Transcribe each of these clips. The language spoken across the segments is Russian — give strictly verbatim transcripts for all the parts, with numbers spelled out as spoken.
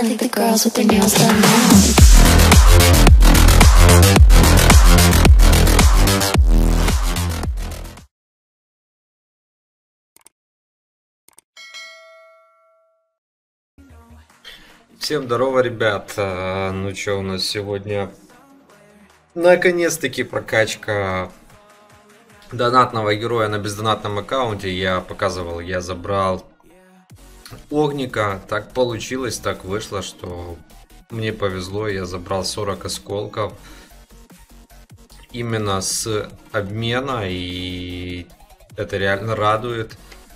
I think the girls with their nails done now. Всем здорово, ребят. Ну что, у нас сегодня наконец-таки прокачка донатного героя на бездонатном аккаунте. Я показывал, я забрал огника. Так получилось, так вышло, что мне повезло. Я забрал сорок осколков именно с обмена, и это реально радует.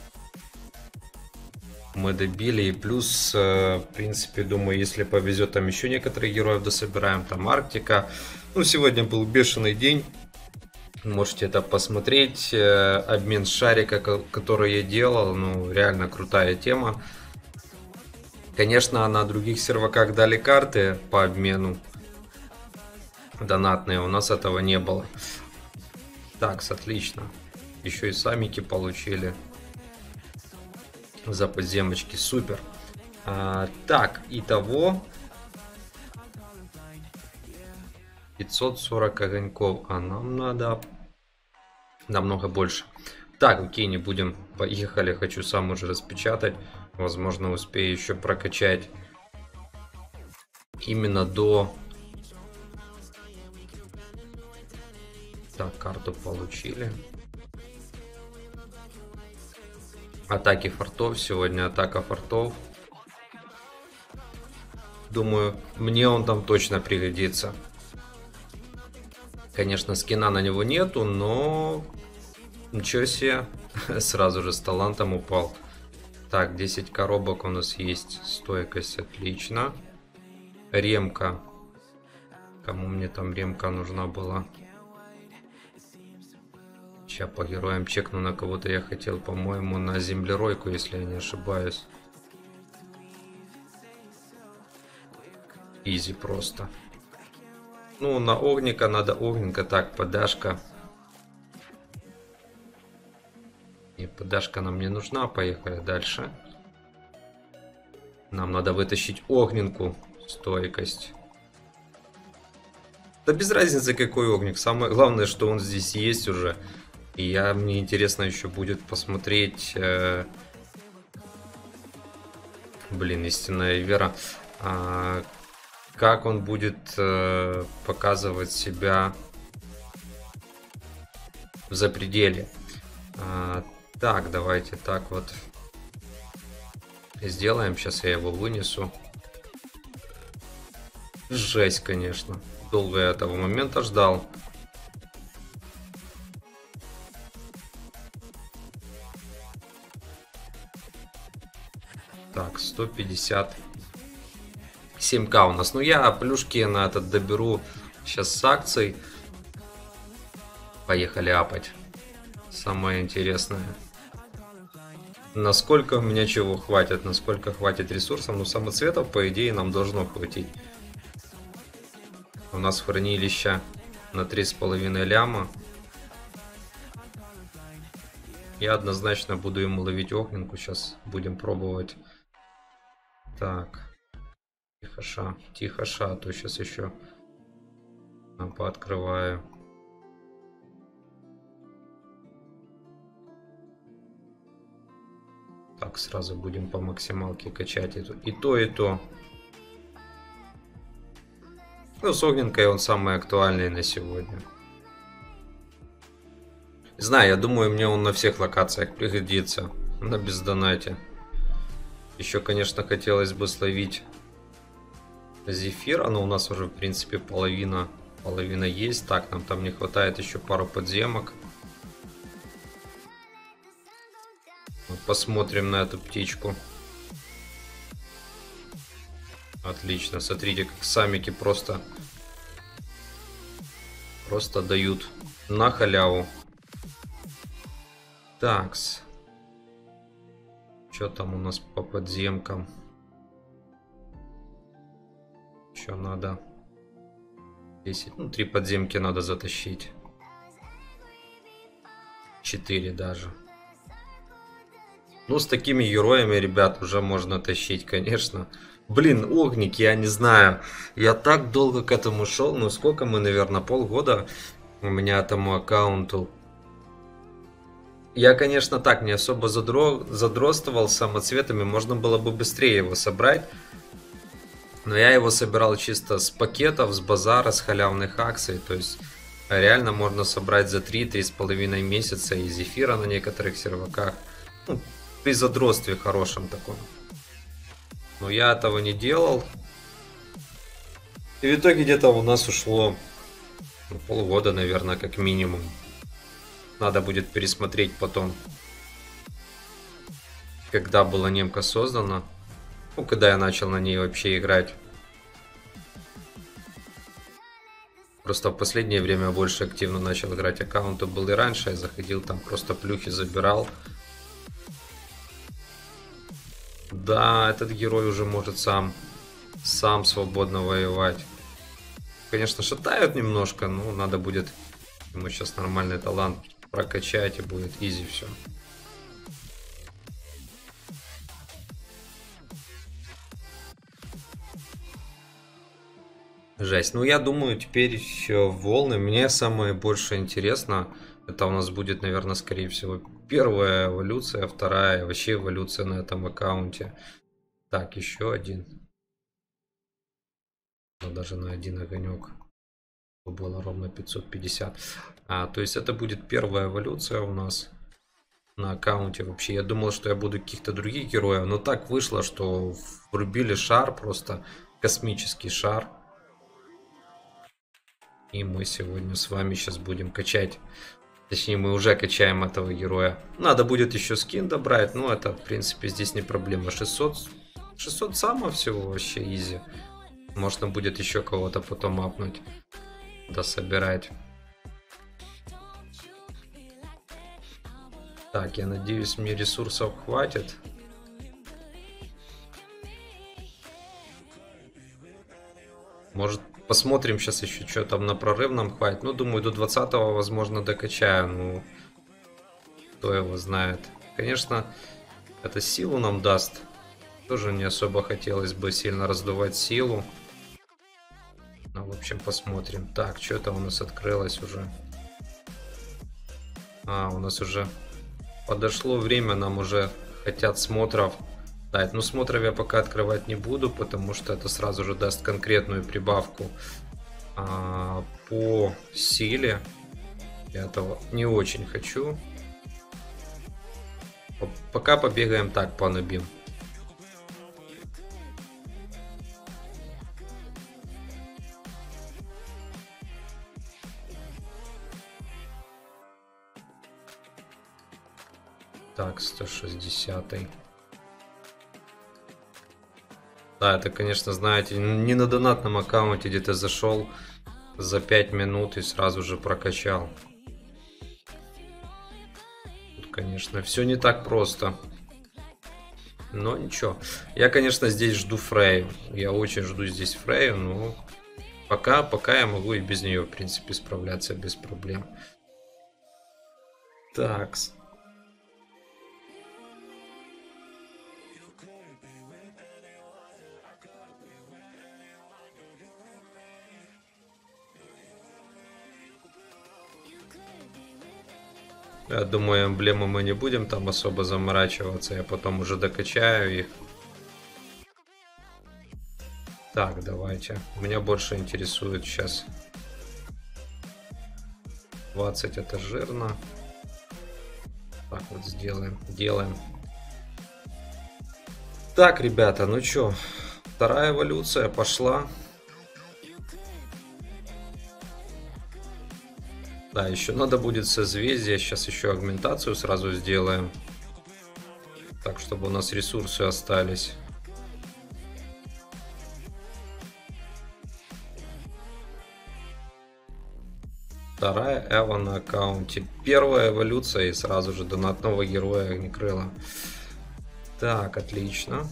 Мы добили, и плюс, в принципе, думаю, если повезет, там еще некоторых героев дособираем, там Арктика. Ну, сегодня был бешеный день, можете это посмотреть. Обмен шарика, который я делал, ну, реально крутая тема. Конечно, на других серваках дали карты по обмену донатные, у нас этого не было. Так, отлично. Еще и самики получили за подземочки, супер. А, так, итого пятьсот сорок огоньков, а нам надо намного больше. Так, окей, не будем, поехали, хочу сам уже распечатать, возможно успею еще прокачать именно до... Так, карту получили. Атаки фортов. Сегодня атака фортов. Думаю, мне он там точно пригодится. Конечно, скина на него нету, но ничего себе. Сразу же с талантом упал. Так, десять коробок у нас есть. Стойкость, отлично. Ремка. Кому мне там ремка нужна была? Сейчас по героям чекну, на кого-то я хотел, по-моему, на землеройку, если я не ошибаюсь. Изи просто. Ну, на огника надо огненка. Так, подашка. И подашка нам не нужна. Поехали дальше. Нам надо вытащить огненку. Стойкость. Да без разницы, какой огник. Самое главное, что он здесь есть уже. И я, мне интересно еще будет посмотреть, э, блин, истинная вера, э, как он будет э, показывать себя в запределе. Э, так, давайте так вот сделаем. Сейчас я его вынесу. Жесть, конечно. Долго я этого момента ждал. Так, сто пятьдесят семь ка у нас. Ну, я плюшки на этот доберу сейчас с акций. Поехали апать. Самое интересное. Насколько у меня чего хватит, насколько хватит ресурсов. Ну, самоцветов, по идее, нам должно хватить. У нас хранилище на три с половиной ляма. Я однозначно буду ему ловить огненку. Сейчас будем пробовать. Так, тихоша, тихоша, а то сейчас еще пооткрываю. Так, сразу будем по максималке качать эту. И то, и то. Ну, с огненкой он самый актуальный на сегодня. Знаю, я думаю, мне он на всех локациях пригодится. На бездонате. Еще, конечно, хотелось бы словить зефира, но у нас уже, в принципе, половина, половина есть. Так, нам там не хватает еще пару подземок. Посмотрим на эту птичку. Отлично, смотрите, как самики просто, просто дают на халяву. Такс. Что там у нас по подземкам? Еще надо десять, ну три подземки надо затащить. четыре даже. Ну, с такими героями, ребят, уже можно тащить, конечно. Блин, огник, я не знаю. Я так долго к этому шел. Ну, сколько мы, наверное, полгода у меня этому аккаунту. Я, конечно, так не особо задро... задротствовал самоцветами. Можно было бы быстрее его собрать. Но я его собирал чисто с пакетов, с базара, с халявных акций. То есть реально можно собрать за три-три с половиной месяца из эфира на некоторых серваках. Ну, при задротстве хорошем таком. Но я этого не делал. И в итоге где-то у нас ушло ну, полгода, наверное, как минимум. Надо будет пересмотреть потом, когда была немка создана. Ну, когда я начал на ней вообще играть. Просто в последнее время больше активно начал играть. Аккаунт был и раньше, я заходил там, просто плюхи забирал. Да, этот герой уже может сам, сам свободно воевать. Конечно, шатают немножко, но надо будет ему сейчас нормальный талант прокачать, и будет изи все. Жесть. Ну, я думаю, теперь еще волны. Мне самое больше интересно, это у нас будет, наверное, скорее всего, первая эволюция, вторая, вообще эволюция на этом аккаунте. Так, еще один. Но даже на один огонек было ровно пятьсот пятьдесят. А, то есть это будет первая эволюция у нас на аккаунте. Вообще, я думал, что я буду каких-то других героев, но так вышло, что врубили шар, просто космический шар. И мы сегодня с вами сейчас будем качать. Точнее, мы уже качаем этого героя. Надо будет еще скин добрать. Но это, в принципе, здесь не проблема. шестьсот, шестьсот само всего вообще изи. Можно будет еще кого-то потом апнуть. Да, собирать. Так, я надеюсь, мне ресурсов хватит. Может, посмотрим сейчас еще, что там на прорыв нам хватит. Ну, думаю, до двадцатого, возможно, докачаю. Ну, кто его знает. Конечно, это силу нам даст. Тоже не особо хотелось бы сильно раздувать силу. Ну, в общем, посмотрим. Так, что-то у нас открылось уже. А, у нас уже подошло время, нам уже хотят смотров дать. Но смотров я пока открывать не буду, потому что это сразу же даст конкретную прибавку а, по силе. Я этого не очень хочу. Пока побегаем так, понабим. Так, сто шестьдесят. Да, это, конечно, знаете, не на донатном аккаунте где-то зашел за пять минут и сразу же прокачал. Тут, конечно, все не так просто. Но ничего. Я, конечно, здесь жду Фрею. Я очень жду здесь Фрею, но пока, пока я могу и без нее, в принципе, справляться без проблем. Так. Я думаю, эмблемы мы не будем там особо заморачиваться. Я потом уже докачаю их. Так, давайте. Меня больше интересует сейчас. двадцать это жирно. Так вот сделаем. Делаем. Так, ребята, ну чё. Вторая эволюция пошла. Да, еще надо будет созвездие. Сейчас еще агментацию сразу сделаем. Так, чтобы у нас ресурсы остались. Вторая эва на аккаунте. Первая эволюция и сразу же донатного героя Огнекрыла. Так, отлично.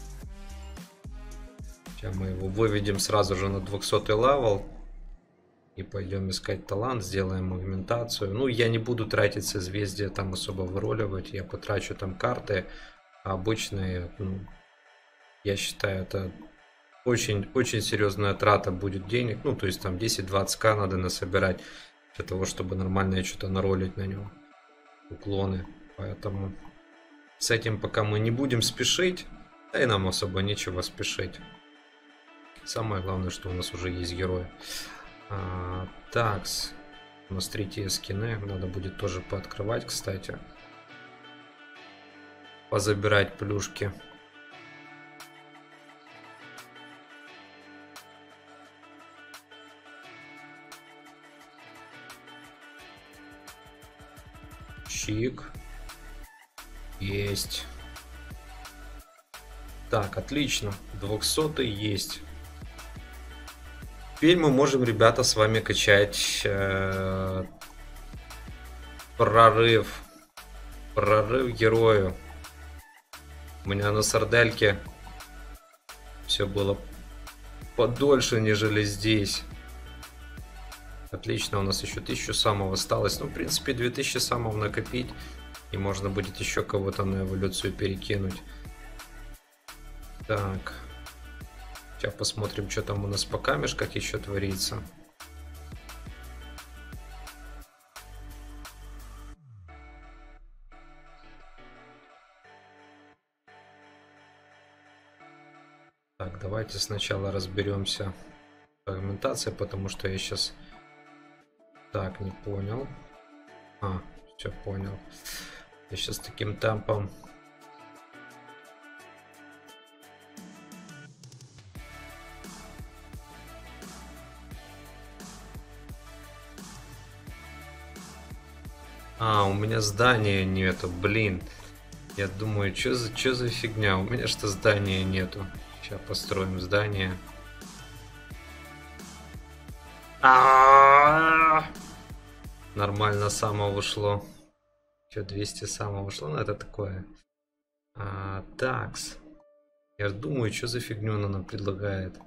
Сейчас мы его выведем сразу же на двухсотый левел. И пойдем искать талант, сделаем агментацию. Ну, я не буду тратить созвездия, там особо выруливать. Я потрачу там карты. А обычные, ну, я считаю, это очень, очень серьезная трата будет денег. Ну, то есть там десять-двадцать ка надо насобирать для того, чтобы нормально что-то наролить на него. Уклоны. Поэтому с этим пока мы не будем спешить. Да и нам особо нечего спешить. Самое главное, что у нас уже есть герои. А, такс. У нас третьи скины. Надо будет тоже пооткрывать, кстати. Позабирать плюшки. Чик. Есть. Так, отлично. двухсотый есть. Теперь мы можем, ребята, с вами качать э, прорыв. Прорыв герою. У меня на сардельке все было подольше, нежели здесь. Отлично, у нас еще тысячу самов осталось. Ну, в принципе, две тысячи самов накопить. И можно будет еще кого-то на эволюцию перекинуть. Так. Сейчас посмотрим, что там у нас по камешках еще творится. Так, давайте сначала разберемся с аргументацией, потому что я сейчас... Так, не понял. А, все понял. Я сейчас таким темпом... А, у меня здания нету, блин. Я думаю, что за, что за фигня? У меня что здания нету. Сейчас построим здание. А-а-а! Нормально само ушло. Что, двести само ушло? Ну, это такое. А, такс. Я думаю, что за фигню она нам предлагает.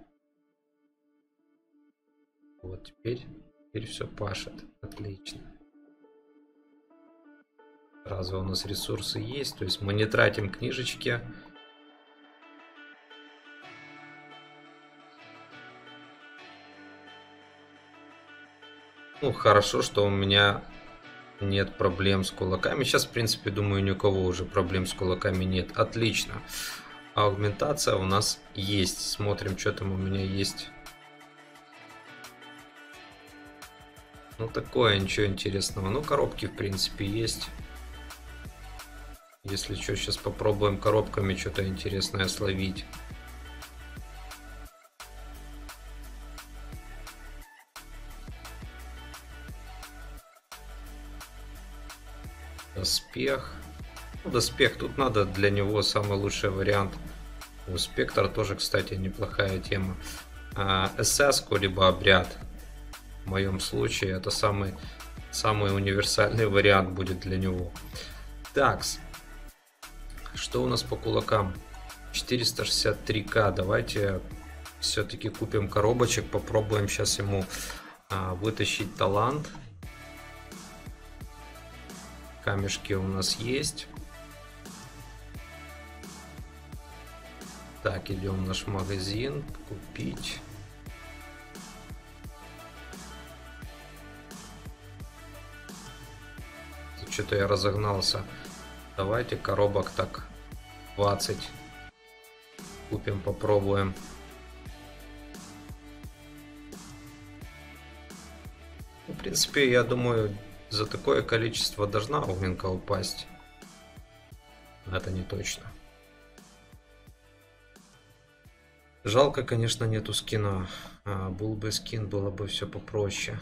Вот, теперь, теперь все пашет. Отлично. Сразу у нас ресурсы есть, то есть мы не тратим книжечки. Ну, хорошо, что у меня нет проблем с кулаками. Сейчас, в принципе, думаю, ни у кого уже проблем с кулаками нет. Отлично. Аугментация у нас есть. Смотрим, что там у меня есть. Ну, такое, ничего интересного. Ну, коробки, в принципе, есть. Если что, сейчас попробуем коробками что-то интересное словить. Доспех. Ну, доспех, тут надо для него самый лучший вариант. У Спектр тоже, кстати, неплохая тема. А, эс эс-ку, либо обряд. В моем случае это самый, самый универсальный вариант будет для него. Такс. Что у нас по кулакам? четыреста шестьдесят три ка. Давайте все-таки купим коробочек. Попробуем сейчас ему а, вытащить талант. Камешки у нас есть. Так, идем в наш магазин. Купить. Что-то я разогнался. Давайте коробок так двадцать. Купим, попробуем. В принципе, я думаю, за такое количество должна огненка упасть. Это не точно. Жалко, конечно, нету скина. А, был бы скин, было бы все попроще.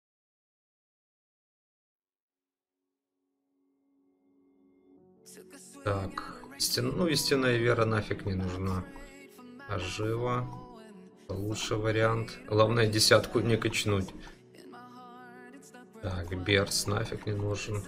Так, стен... ну истинная вера нафиг не нужна. Ожива. Лучший вариант. Главное десятку не качнуть. Так, Берс нафиг не нужен.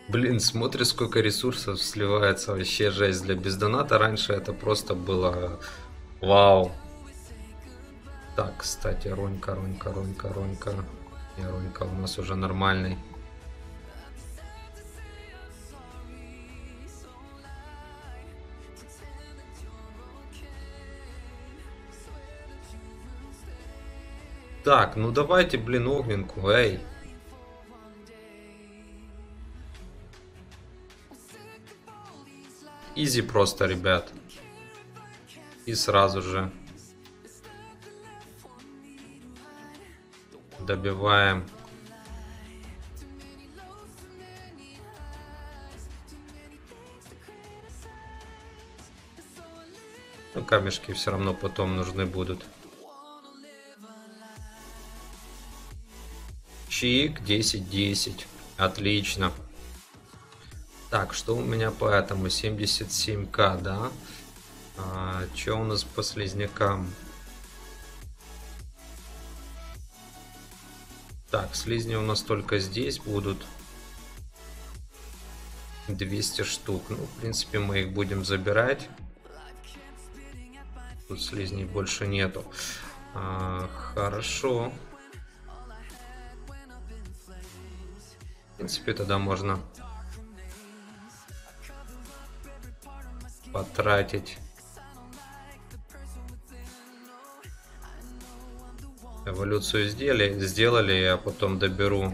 Блин, смотри, сколько ресурсов сливается, вообще жесть. Для бездоната раньше это просто было вау. Так, кстати, Ронька, Ронька, Ронька, Ронька. Не, Ронька у нас уже нормальный. Так, ну давайте, блин, огненку, эй. Изи просто, ребят. И сразу же добиваем. Ну, камешки все равно потом нужны будут. Чик, десять десять. Отлично. Так, что у меня по этому? семьдесят семь ка, да? А, что у нас по слизнякам? Так, слизни у нас только здесь будут. двести штук. Ну, в принципе, мы их будем забирать. Тут слизней больше нету. А, хорошо. В принципе, тогда можно потратить эволюцию сделали, сделали, я потом доберу.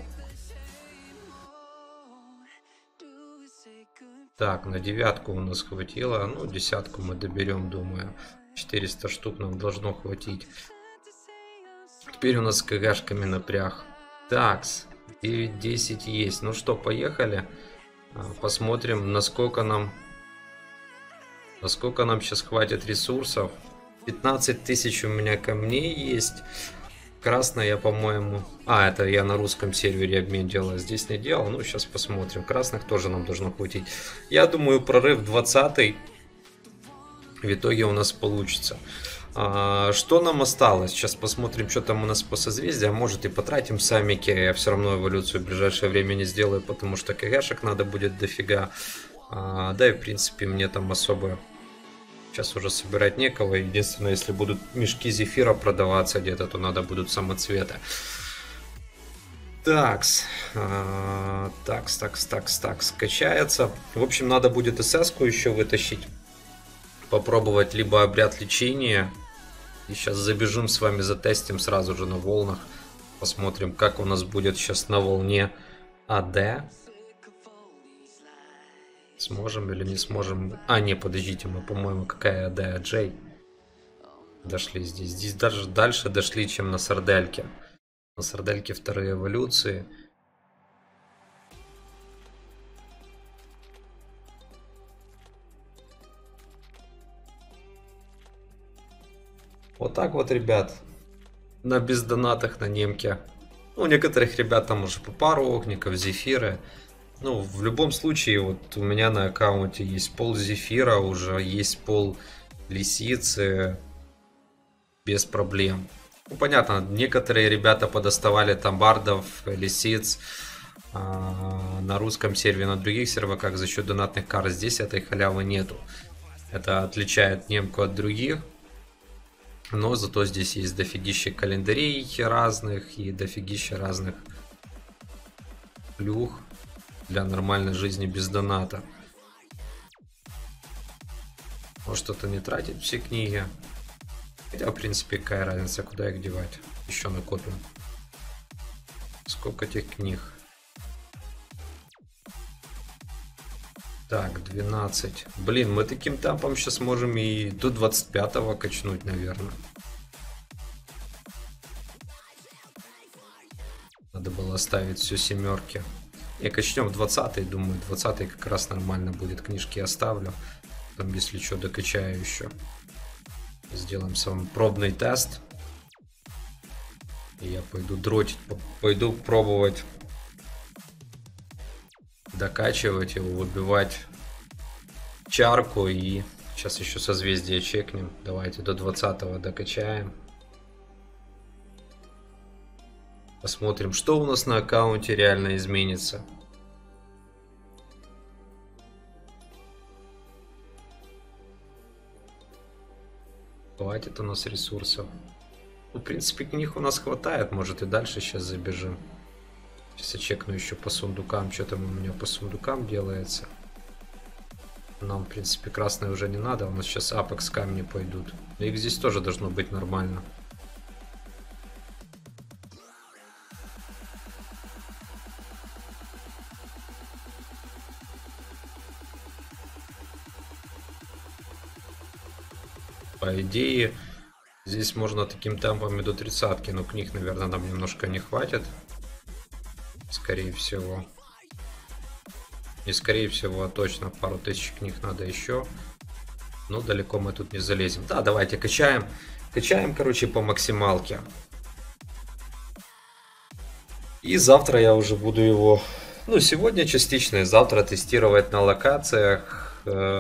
Так, на девятку у нас хватило, ну десятку мы доберем, думаю. четыреста штук нам должно хватить. Теперь у нас с КГшками напряг. Такс, девять десять есть. Ну что, поехали. Посмотрим, насколько нам насколько нам сейчас хватит ресурсов. пятнадцать тысяч у меня камней есть. Красная я, по-моему... А, это я на русском сервере обмен делал, здесь не делал. Ну, сейчас посмотрим. Красных тоже нам должно хватить. Я думаю, прорыв двадцатый в итоге у нас получится. А, что нам осталось? Сейчас посмотрим, что там у нас по созвездиям. Может и потратим самики. Я все равно эволюцию в ближайшее время не сделаю, потому что КГшек надо будет дофига. А, да и в принципе мне там особо... Сейчас уже собирать некого. Единственное, если будут мешки зефира продаваться где-то, то надо будут самоцветы. Такс. А, такс, такс, такс, такс. Качается. В общем, надо будет эс-ку еще вытащить. Попробовать либо обряд лечения. И сейчас забежим с вами, затестим сразу же на волнах. Посмотрим, как у нас будет сейчас на волне АД. Сможем или не сможем. А, не, подождите, мы, по-моему, какая АД, Джей. Дошли здесь. Здесь даже дальше дошли, чем на сардельке. На сардельке вторые эволюции. Вот так вот, ребят. На бездонатах, на немке. Ну, у некоторых ребят там уже по пару огников, зефиры. Ну, в любом случае, вот у меня на аккаунте есть пол зефира, уже есть пол лисицы, без проблем. Ну, понятно, некоторые ребята подоставали там бардов, лисиц а, на русском сервере, на других серверах за счет донатных карт. Здесь этой халявы нету. Это отличает немку от других. Но зато здесь есть дофигища календарей разных и дофигища разных плюх для нормальной жизни без доната. Может, что-то не тратить все книги. Хотя, в принципе, какая разница, куда их девать. Еще накопим. Сколько этих книг? Так, двенадцать. Блин, мы таким темпом сейчас можем и до двадцать пятого качнуть, наверное. Надо было оставить все семерки. И качнем в двадцатый, думаю, двадцатый как раз нормально будет. Книжки оставлю. Там, если что, докачаю еще. Сделаем сам пробный тест. И я пойду дротить, пойду пробовать докачивать его, выбивать чарку. И сейчас еще созвездие чекнем. Давайте до двадцатого докачаем. Посмотрим, что у нас на аккаунте реально изменится. Хватит у нас ресурсов. Ну, в принципе, книг у нас хватает. Может и дальше сейчас забежим. Сейчас я чекну еще по сундукам. Что там у меня по сундукам делается. Нам, в принципе, красные уже не надо. У нас сейчас апекс камни пойдут. Их здесь тоже должно быть нормально. По идее, здесь можно таким темпом до тридцатки, но книг, наверное, нам немножко не хватит. Скорее всего. И скорее всего, точно пару тысяч книг надо еще. Но далеко мы тут не залезем. Да, давайте качаем. Качаем, короче, по максималке. И завтра я уже буду его... Ну, сегодня частично, и завтра тестировать на локациях...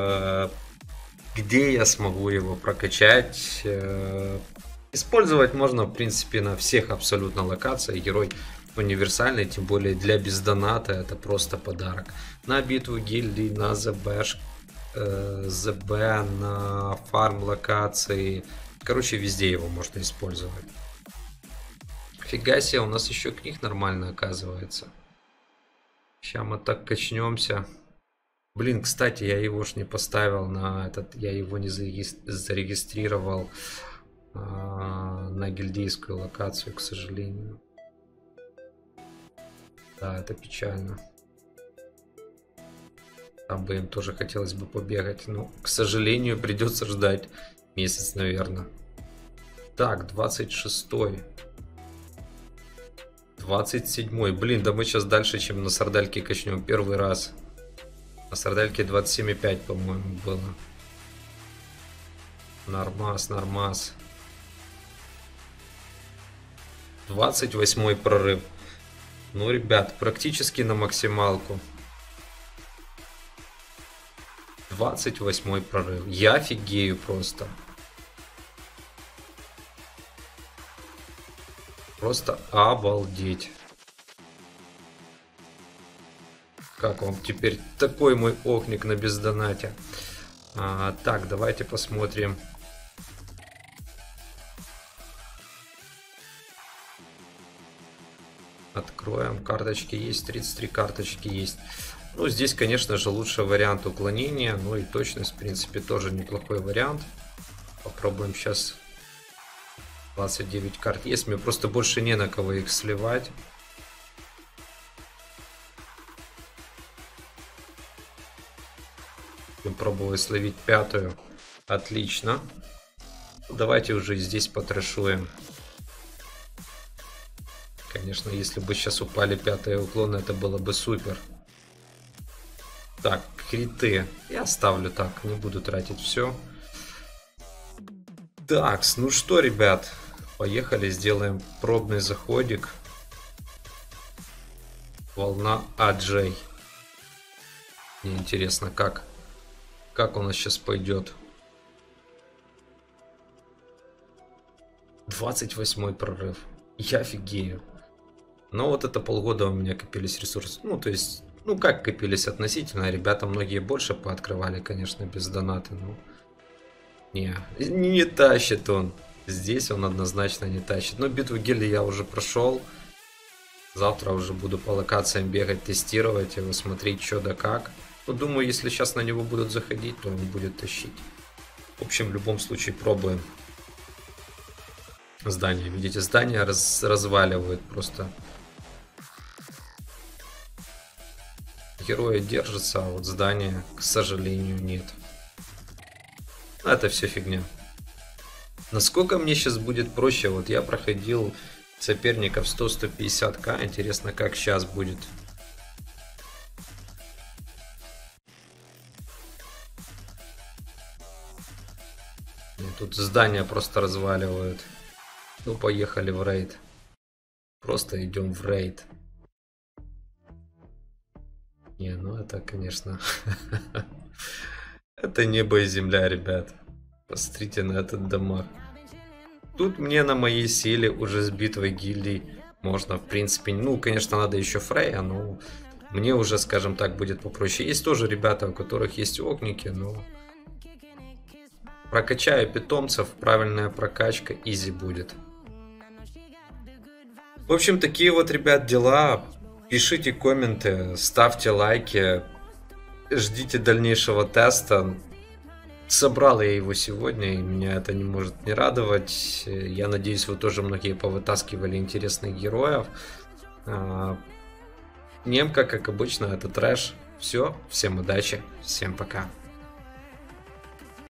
где я смогу его прокачать. Использовать можно, в принципе, на всех абсолютно локациях. Герой универсальный, тем более для бездоната это просто подарок. На битву гильдий, на ЗБ, ЗБ, на фарм локации. Короче, везде его можно использовать. Фига себе, у нас еще книг нормально оказывается. Сейчас мы так качнемся. Блин, кстати, я его ж не поставил на этот, я его не зарегистрировал а, на гильдейскую локацию, к сожалению. Да, это печально. Там бы им тоже хотелось бы побегать, но, к сожалению, придется ждать месяц, наверное. Так, двадцать шестой. двадцать седьмой. Блин, да мы сейчас дальше, чем на сардельке качнем первый раз. На сардельке двадцать семь и пять, по-моему, было. Нормас, нормас. двадцать восьмой прорыв. Ну, ребят, практически на максималку. двадцать восьмой прорыв. Я офигею просто. Просто обалдеть. Как вам теперь такой мой окник на бездонате? А, так, давайте посмотрим. Откроем. Карточки есть. тридцать три карточки есть. Ну, здесь, конечно же, лучший вариант уклонения. Ну и точность, в принципе, тоже неплохой вариант. Попробуем сейчас. двадцать девять карт есть. Мне просто больше не на кого их сливать. Будем пробовать словить пятую. Отлично. Давайте уже здесь потрэшуем. Конечно, если бы сейчас упали пятые уклоны, это было бы супер. Так, криты. Я оставлю так, не буду тратить все. Так, ну что, ребят, поехали, сделаем пробный заходик. Волна Аджей. Мне интересно, как, как у нас сейчас пойдет. двадцать восьмой прорыв. Я офигею. Но вот это полгода у меня копились ресурсы. Ну, то есть, ну как копились относительно. Ребята многие больше пооткрывали, конечно, без доната. Но не, не тащит он. Здесь он однозначно не тащит. Но битву гильдии я уже прошел. Завтра уже буду по локациям бегать, тестировать его, смотреть, что да как. Ну, думаю, если сейчас на него будут заходить, то он будет тащить. В общем, в любом случае пробуем. Здание, видите, здание раз, разваливают просто. Герои держатся, а вот здания, к сожалению, нет. Это все фигня. Насколько мне сейчас будет проще? Вот я проходил соперников сто — сто пятьдесят ка. Интересно, как сейчас будет. Тут здания просто разваливают. Ну, поехали в рейд. Просто идем в рейд. Не, ну это, конечно... Это небо и земля, ребят. Посмотрите на этот дамаг. Тут мне на моей силе уже с битвой гильдий можно, в принципе... Ну, конечно, надо еще Фрейя, но... Мне уже, скажем так, будет попроще. Есть тоже ребята, у которых есть окники, но... Прокачаю питомцев, правильная прокачка, изи будет. В общем, такие вот, ребят, дела. Пишите комменты, ставьте лайки, ждите дальнейшего теста. Собрал я его сегодня, и меня это не может не радовать. Я надеюсь, вы тоже многие повытаскивали интересных героев. Немка, как обычно, это трэш. Все, всем удачи, всем пока.